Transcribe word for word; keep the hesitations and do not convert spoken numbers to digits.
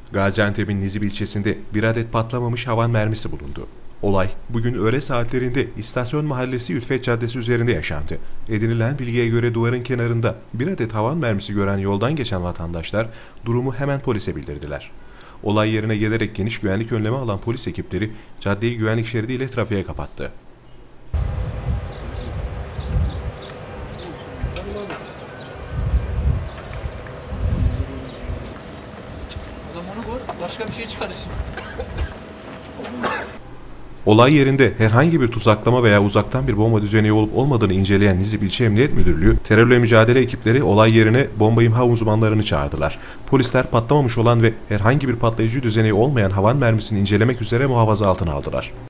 Gaziantep'in Nizip ilçesinde bir adet patlamamış havan mermisi bulundu. Olay bugün öğle saatlerinde İstasyon Mahallesi Ülfet Caddesi üzerinde yaşandı. Edinilen bilgiye göre duvarın kenarında bir adet havan mermisi gören yoldan geçen vatandaşlar durumu hemen polise bildirdiler. Olay yerine gelerek geniş güvenlik önlemi alan polis ekipleri caddeyi güvenlik şeridiyle trafiğe kapattı. Adam onu koy, başka bir şey çıkarırsın. Olay yerinde herhangi bir tuzaklama veya uzaktan bir bomba düzeneği olup olmadığını inceleyen Nizip İlçe Emniyet Müdürlüğü, terörle mücadele ekipleri olay yerine bomba imha uzmanlarını çağırdılar. Polisler patlamamış olan ve herhangi bir patlayıcı düzeneği olmayan havan mermisini incelemek üzere muhafaza altına aldılar.